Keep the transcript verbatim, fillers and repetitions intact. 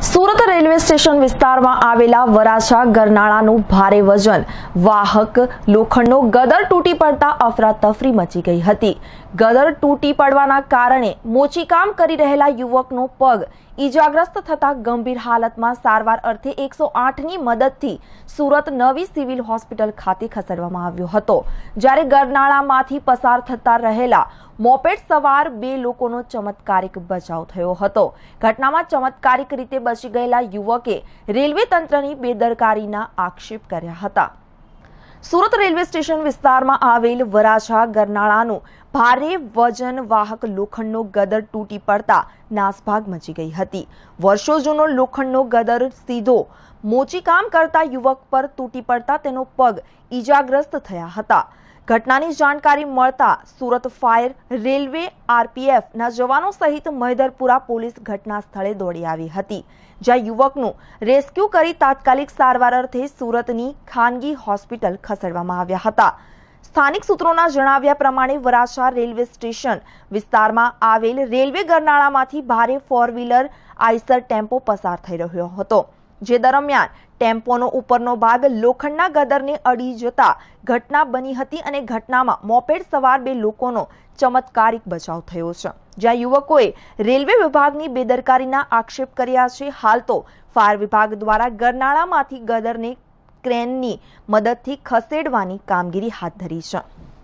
Surat railway station વિસ્તારમાં આવેલા વરાછા ગરનાળાનું ભારે વજન વાહક લોખંડનો ગદર તૂટી પડતા અફરાતફરી મચી ગઈ હતી। ગદર તૂટી પડવાના કારણે મોચીકામ કરી રહેલા યુવકનો પગ ઈજાગ્રસ્ત થતા ગંભીર હાલતમાં સારવાર અર્થે એકસો આઠ ની મદદથી સુરત નવી સિવિલ હોસ્પિટલ ખાતે ખસેડવામાં આવ્યો હતો। જ્યારે ગરનાળામાંથી પસાર થતા રહેલા મોપેડ સવાર બે લોકોનો ચમત્કારિક બચાવ થયો હતો। ઘટનામાં ચમત્કારિક રીતે બચી ગયેલા યુવકે રેલવે તંત્રની બેદરકારીના આક્ષેપ કર્યા હતા। સુરત રેલવે સ્ટેશન વિસ્તારમાં આવેલ વરાછા ગરનાળાનું ભારે વજન વાહક લોખંડનો ગદર તૂટી પડતા નાસભાગ મચી ગઈ હતી। વર્ષો જૂનો લોખંડનો ગદર સીધો મોચીકામ કરતા યુવક પર તૂટી પડતા તેનો પગ ઈજાગ્રસ્ત થયા હતા। ઘટનાની જાણકારી મળતા સુરત ફાયર, રેલવે, આરપીએફ ના જવાનો સહિત મહિધરપુરા પોલીસ ઘટના સ્થળે દોડી આવી હતી, જ્યાં યુવકનું રેસ્ક્યુ કરી તાત્કાલિક સારવાર અર્થે સુરતની ખાનગી હોસ્પિટલ ખસેડવામાં આવ્યા હતા। સ્થાનિક સૂત્રોના જણાવ્યા પ્રમાણે વરાછા રેલવે સ્ટેશન વિસ્તારમાં આવેલ રેલવે ગરનાળામાંથી ભારે ફોર વ્હીલર આઈસર ટેમ્પો પસાર થઈ રહ્યો હતો, જે દરમિયાન ટેમ્પોનો ઉપરનો ભાગ લોખંડના ગદરને અડી જતા ઘટના બની હતી અને ઘટનામાં મોપેડ સવાર બે લોકોનો ચમત્કારિક બચાવ થયો છે, જ્યાં યુવકોએ રેલવે વિભાગની બેદરકારીના આક્ષેપ કર્યા છે। હાલ તો ફાયર વિભાગ દ્વારા ગરનાળામાંથી ગદરને ક્રેનની મદદથી ખસેડવાની કામગીરી હાથ ધરી છે।